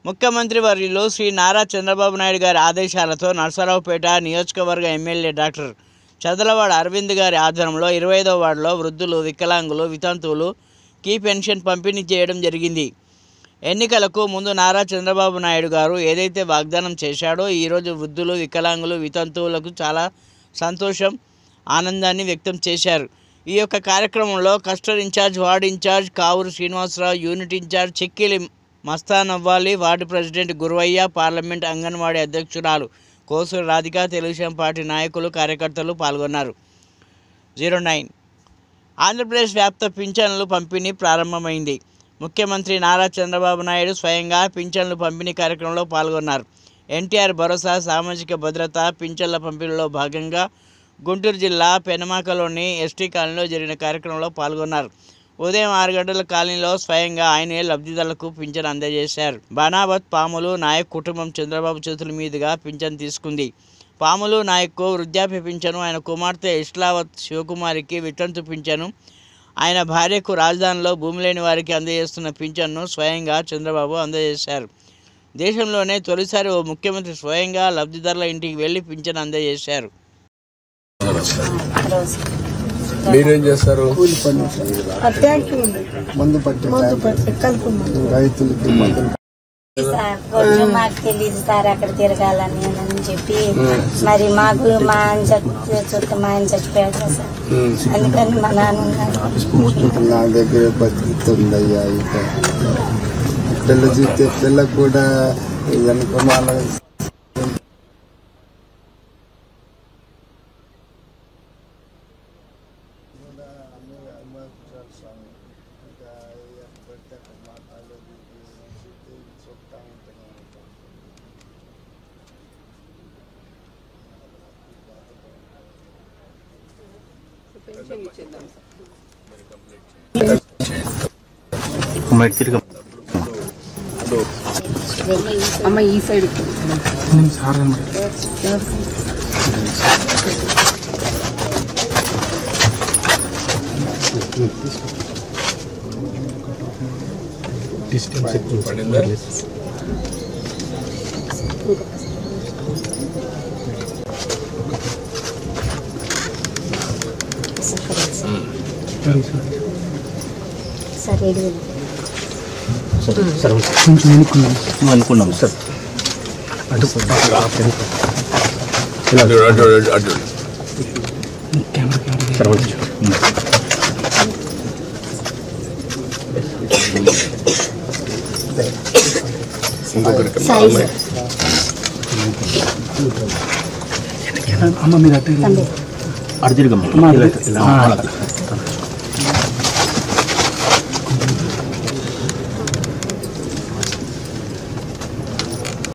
ముఖ్యమంత్రి వర్యులు శ్రీ నారా చంద్రబాబు నాయుడు గారి ఆదేశాలతో నర్సరావుపేట నియోజకవర్గ ఎమ్మెల్యే డాక్టర్ చదలవాడ అరవింద్ గారి ఆధ్వర్యంలో 25వ వార్డులో వృద్ధులు, వికలాంగులు, వితంతువులు కీ పెన్షన్ పంపిణీ చేయడం జరిగింది. ఎన్నికలకు ముందు నారా చంద్రబాబు నాయుడు గారు ఏదైతే వాగ్దానం చేశాడో ఈరోజు వృద్ధులు, వికలాంగులు, వితంతువులకు చాలా సంతోషం, ఆనందాన్ని వ్యక్తం చేశారు. ఈ యొక్క కార్యక్రమంలో cluster in charge, ward in charge Kavuru Srinivasarao, unit in charge Chekkili Mastanvali, ward president Guruvaiah, parliament anganwadi అధ్యక్షురాలు కోసూరు రాధిక, తెలుగుదేశం పార్టీ నాయకులు, కార్యకర్తలు పాల్గొన్నారు. 09 ఆంధ్రప్రదేశ్ వ్యాప్త పింఛన్లు పంపిణీ ప్రారంభమైంది. ముఖ్యమంత్రి నారా చంద్రబాబు నాయుడు స్వయంగా పింఛన్లు పంపిణీ కార్యక్రమంలో పాల్గొన్నారు. ఎన్టీఆర్ భరోసా సామాజిక భద్రత పింఛన్ల పంపిణీలో భాగంగా గుంటూరు జిల్లా పెనమాకలోని ఎస్టీ కాలనీలో జరిగిన కార్యక్రమంలో పాల్గొన్నారు. ఉదయం 6 గంటల కాలనీలో స్వయంగా ఆయనే లబ్ధిదారులకు పింఛన్ అందజేశారు. బనావత్ పాములు నాయక్ కుటుంబం చంద్రబాబు చేతుల మీదుగా పింఛన్ తీసుకుంది. పాములు నాయక్కు వృద్ధాప్య పింఛను, ఆయన కుమార్తె ఇస్లావత్ శివకుమారికి వితంతు పింఛను, ఆయన భార్యకు రాజధానిలో భూమి లేని వారికి అందజేస్తున్న పింఛన్ను స్వయంగా చంద్రబాబు అందజేశారు. దేశంలోనే తొలిసారి ఓ ముఖ్యమంత్రి స్వయంగా లబ్ధిదారుల ఇంటికి వెళ్లి పింఛన్ అందజేశారు. మీరేం చేస్తారు? రైతులకి కొంచెం మాకు తెలియదు సార్ అక్కడ తిరగాలని అని చెప్పి, మరి మాకు మా ఆయన చచ్చిపోయాడు సార్, అందుకని మా నాన్న నా దగ్గర బతుకుతుందయ్యా. ఇక పిల్ల చూస్తే పిల్ల కూడా అనుకున్నాను. అమ్మ ఈ సైడ్ కొంచెం అనుకున్నాం సార్. అటు అమ్మ మీరు అటు తిరగమ్మ.